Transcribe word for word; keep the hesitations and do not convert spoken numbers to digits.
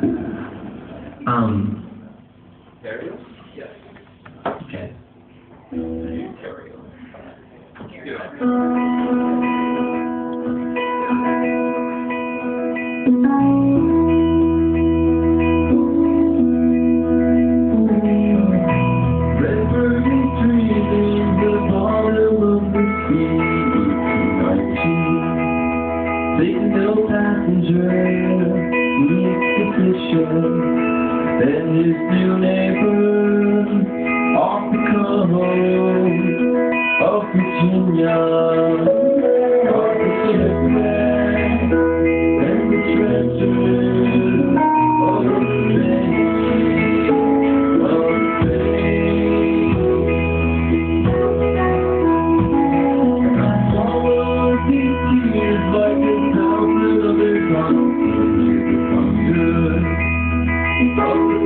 Um. Ontario? Yes. Okay. Ontario. Please no passenger, meets the fisher and his new neighbor off the coast of Virginia, off the shipwreck and the treasures of the face, of the face. I swallowed these tears like a thousand other times, good.